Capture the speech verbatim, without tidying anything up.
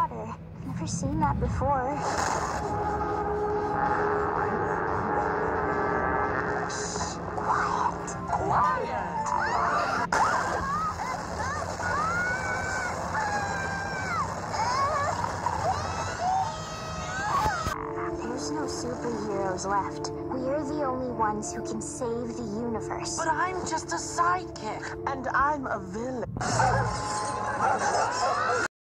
water. Never seen that before. Shh, quiet. Quiet! There's no superheroes left. We're the only ones who can save the universe. But I'm just a sidekick, and I'm a villain.